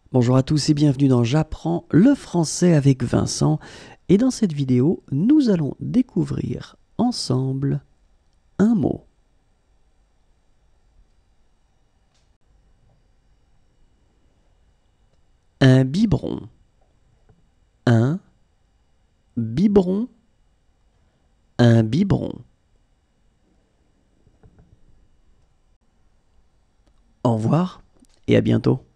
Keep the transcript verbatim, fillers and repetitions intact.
Bonjour à tous et bienvenue dans J'apprends le français avec Vincent. Et dans cette vidéo, nous allons découvrir ensemble un mot. Un biberon. Un biberon. Un biberon. Au revoir et à bientôt.